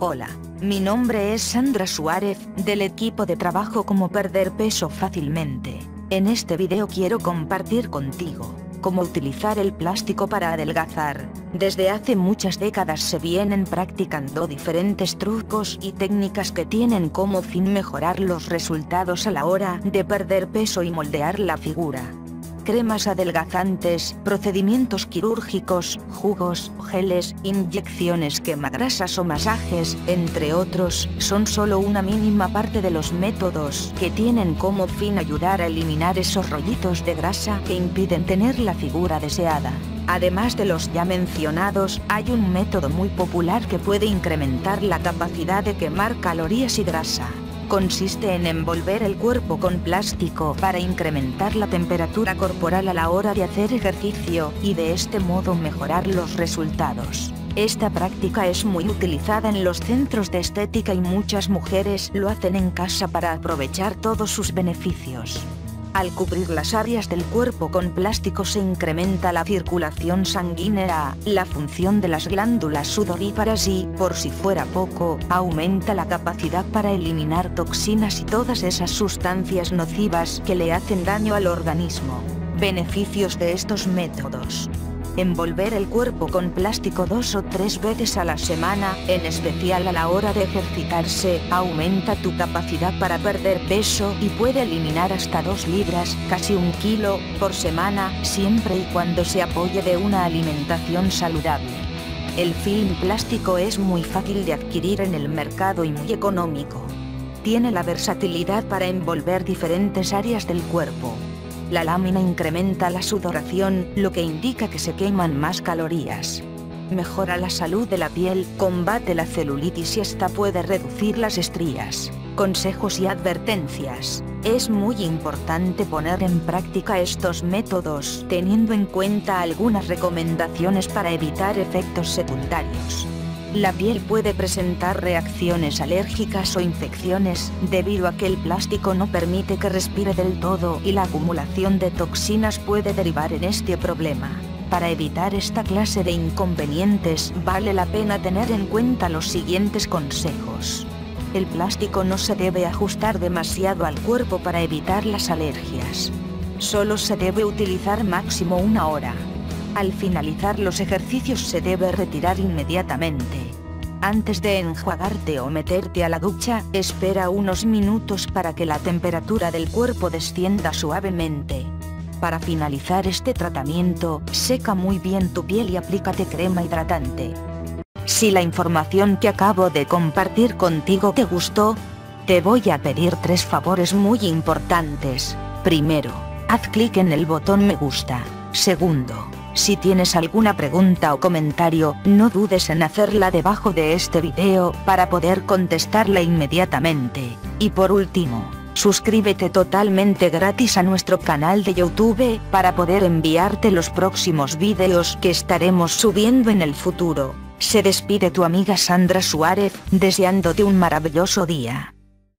Hola, mi nombre es Sandra Suárez, del equipo de trabajo Cómo perder peso fácilmente. En este video quiero compartir contigo cómo utilizar el plástico para adelgazar. Desde hace muchas décadas se vienen practicando diferentes trucos y técnicas que tienen como fin mejorar los resultados a la hora de perder peso y moldear la figura. Cremas adelgazantes, procedimientos quirúrgicos, jugos, geles, inyecciones quemagrasas o masajes, entre otros, son solo una mínima parte de los métodos que tienen como fin ayudar a eliminar esos rollitos de grasa que impiden tener la figura deseada. Además de los ya mencionados, hay un método muy popular que puede incrementar la capacidad de quemar calorías y grasa. Consiste en envolver el cuerpo con plástico para incrementar la temperatura corporal a la hora de hacer ejercicio, y de este modo mejorar los resultados. Esta práctica es muy utilizada en los centros de estética y muchas mujeres lo hacen en casa para aprovechar todos sus beneficios. Al cubrir las áreas del cuerpo con plástico se incrementa la circulación sanguínea, la función de las glándulas sudoríparas y, por si fuera poco, aumenta la capacidad para eliminar toxinas y todas esas sustancias nocivas que le hacen daño al organismo. Beneficios de estos métodos: envolver el cuerpo con plástico 2 o 3 veces a la semana, en especial a la hora de ejercitarse, aumenta tu capacidad para perder peso y puede eliminar hasta 2 libras, casi 1 kilo, por semana, siempre y cuando se apoye de una alimentación saludable. El film plástico es muy fácil de adquirir en el mercado y muy económico. Tiene la versatilidad para envolver diferentes áreas del cuerpo. La lámina incrementa la sudoración, lo que indica que se queman más calorías. Mejora la salud de la piel, combate la celulitis y hasta puede reducir las estrías. Consejos y advertencias: es muy importante poner en práctica estos métodos, teniendo en cuenta algunas recomendaciones para evitar efectos secundarios. La piel puede presentar reacciones alérgicas o infecciones, debido a que el plástico no permite que respire del todo y la acumulación de toxinas puede derivar en este problema. Para evitar esta clase de inconvenientes, vale la pena tener en cuenta los siguientes consejos. El plástico no se debe ajustar demasiado al cuerpo para evitar las alergias. Solo se debe utilizar máximo 1 hora. Al finalizar los ejercicios se debe retirar inmediatamente. Antes de enjuagarte o meterte a la ducha, espera unos minutos para que la temperatura del cuerpo descienda suavemente. Para finalizar este tratamiento, seca muy bien tu piel y aplícate crema hidratante. Si la información que acabo de compartir contigo te gustó, te voy a pedir 3 favores muy importantes. Primero, haz clic en el botón me gusta. Segundo, si tienes alguna pregunta o comentario, no dudes en hacerla debajo de este video, para poder contestarla inmediatamente. Y por último, suscríbete totalmente gratis a nuestro canal de YouTube, para poder enviarte los próximos videos que estaremos subiendo en el futuro. Se despide tu amiga Sandra Suárez, deseándote un maravilloso día.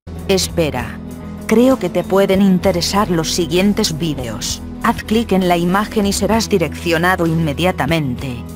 Espera. Creo que te pueden interesar los siguientes videos. Haz clic en la imagen y serás direccionado inmediatamente.